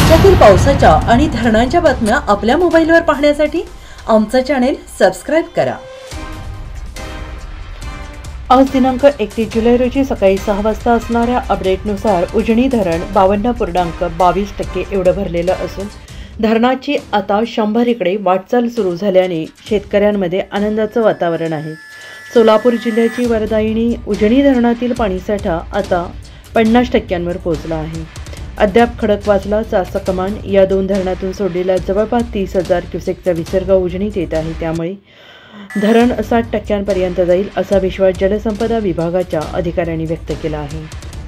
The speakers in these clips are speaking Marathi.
राज्यातील पावसाच्या आणि धरणांच्या बातम्या आपल्या मोबाईलवर पाहण्यासाठी आमचं चॅनेल सबस्क्राइब करा। आज दिनांक 31 जुलै रोजी सकाळी 6 वाजता असणाऱ्या अपडेटनुसार उजनी धरण 52.22% एवढं भरलेलं असून धरणाची आता 100 इकडे वाटचाल सुरू झाल्याने शेतकऱ्यांमध्ये आनंदाचं वातावरण आहे। सोलापूर जिल्ह्याची वरदायिनी उजनी धरणातील पाणीसाठा आता 50%वर पोहोचला आहे। अद्याप खडकवासला चासकमान या दोन धरणातून सोडलेला जवळपास 30,000 क्युसेकचा विसर्ग उजनीत येत आहे। त्यामुळे धरण 60%पर्यंत जाईल असा विश्वास जलसंपदा विभागाच्या अधिकाऱ्यांनी व्यक्त केला आहे।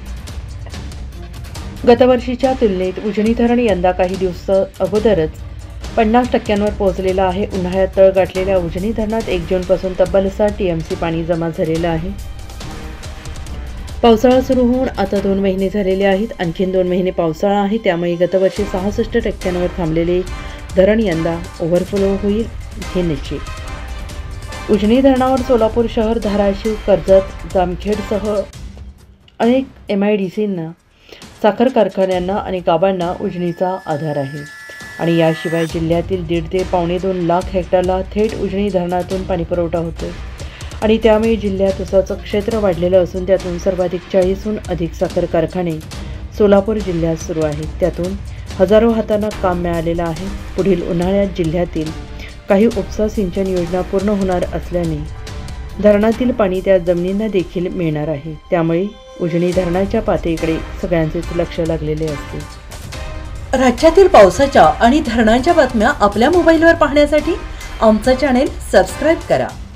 गतवर्षीच्या तुलनेत उजनी धरण यंदा काही दिवस अगोदरच 50%वर पोहोचलेला आहे। उन्हाळ्यात तळ गाठलेल्या उजनी धरणात 1 जूनपासून तब्बल 60 TMC पाणी जमा झालेलं आहे। पावसाळा सुरू होऊन आता 2 महिने झालेले आहेत। आणखी 2 महिने पावसाळा आहे, त्यामुळे गतवर्षी 66%वर थांबलेले धरण यंदा ओव्हरफ्लो होईल हे निश्चित। उजनी धरणावर सोलापूर शहर, धाराशिव, कर्जत, जामखेडसह अनेक MIDCंना, साखर कारखान्यांना आणि गावांना उजनीचा आधार आहे आणि याशिवाय जिल्ह्यातील 1.5 ते 2.25 लाख हेक्टरला थेट उजनी धरणातून पाणीपुरवठा होतो आणि त्यामुळे जिल्ह्यात ऊसाचं क्षेत्र वाढलेलं असून त्यातून सर्वाधिक 40हून अधिक साखर कारखाने सोलापूर जिल्ह्यात सुरू आहेत। त्यातून हजारो हातांना काम मिळालेलं आहे। पुढील उन्हाळ्यात जिल्ह्यातील काही उपसा सिंचन योजना पूर्ण होणार असल्याने धरणातील पाणी त्या जमिनींना देखील मिळणार आहे। त्यामुळे उजनी धरणाच्या पातळीकडे सगळ्यांचेच लक्ष लागलेले असते। राज्यातील पावसाच्या आणि धरणांच्या बातम्या आपल्या मोबाईलवर पाहण्यासाठी आमचं चॅनेल सबस्क्राइब करा।